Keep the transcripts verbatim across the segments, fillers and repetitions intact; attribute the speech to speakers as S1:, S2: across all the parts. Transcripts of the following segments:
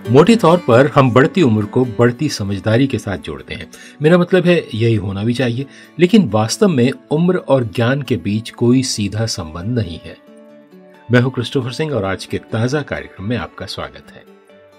S1: मोटे तौर पर हम बढ़ती उम्र को बढ़ती समझदारी के साथ जोड़ते हैं। मेरा मतलब है यही होना भी चाहिए, लेकिन वास्तव में उम्र और ज्ञान के बीच कोई सीधा संबंध नहीं है। मैं हूं क्रिस्टोफर सिंह और आज के ताजा कार्यक्रम में आपका स्वागत है।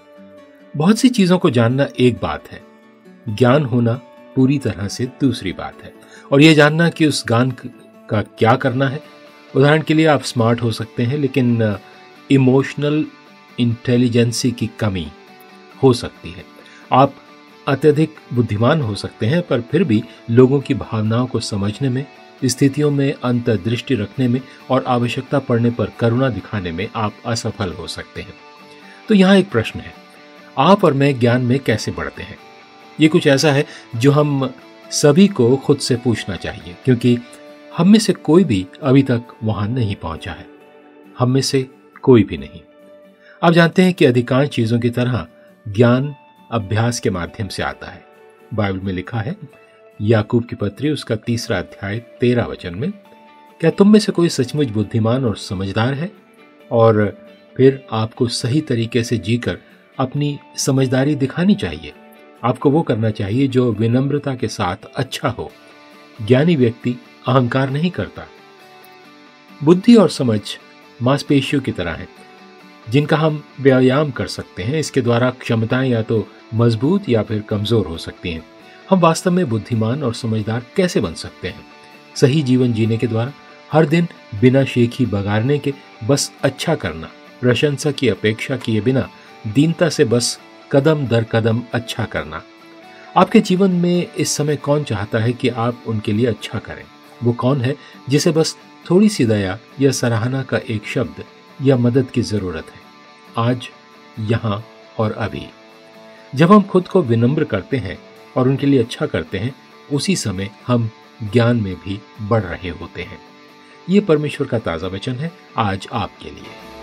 S1: बहुत सी चीजों को जानना एक बात है, ज्ञान होना पूरी तरह से दूसरी बात है। और यह जानना कि उस ज्ञान का क्या करना है। उदाहरण के लिए आप स्मार्ट हो सकते हैं, लेकिन इमोशनल इंटेलिजेंसी की कमी हो सकती है। आप अत्यधिक बुद्धिमान हो सकते हैं, पर फिर भी लोगों की भावनाओं को समझने में, स्थितियों में अंतर्दृष्टि रखने में और आवश्यकता पड़ने पर करुणा दिखाने में आप असफल हो सकते हैं। तो यहाँ एक प्रश्न है, आप और मैं ज्ञान में कैसे बढ़ते हैं? ये कुछ ऐसा है जो हम सभी को खुद से पूछना चाहिए, क्योंकि हम में से कोई भी अभी तक वहां नहीं पहुंचा है। हम में से कोई भी नहीं। आप जानते हैं कि अधिकांश चीजों की तरह ज्ञान अभ्यास के माध्यम से आता है। बाइबल में लिखा है, याकूब की पत्री उसका तीसरा अध्याय तेरह वचन में, क्या तुम में से कोई सचमुच बुद्धिमान और समझदार है? और फिर आपको सही तरीके से जीकर अपनी समझदारी दिखानी चाहिए। आपको वो करना चाहिए जो विनम्रता के साथ अच्छा हो। ज्ञानी व्यक्ति अहंकार नहीं करता। बुद्धि और समझ मांसपेशियों की तरह है, जिनका हम व्यायाम कर सकते हैं। इसके द्वारा क्षमताएं या तो मजबूत या फिर कमजोर हो सकती हैं। हम वास्तव में बुद्धिमान और समझदार कैसे बन सकते हैं? सही जीवन जीने के द्वारा, हर दिन बिना शेखी बगाड़ने के बस अच्छा करना, प्रशंसा की अपेक्षा किए बिना दीनता से बस कदम दर कदम अच्छा करना। आपके जीवन में इस समय कौन चाहता है कि आप उनके लिए अच्छा करें? वो कौन है जिसे बस थोड़ी सी दया या सराहना का एक शब्द या मदद की जरूरत है? आज, यहां और अभी। जब हम खुद को विनम्र करते हैं और उनके लिए अच्छा करते हैं, उसी समय हम ज्ञान में भी बढ़ रहे होते हैं। ये परमेश्वर का ताजा वचन है आज आपके लिए।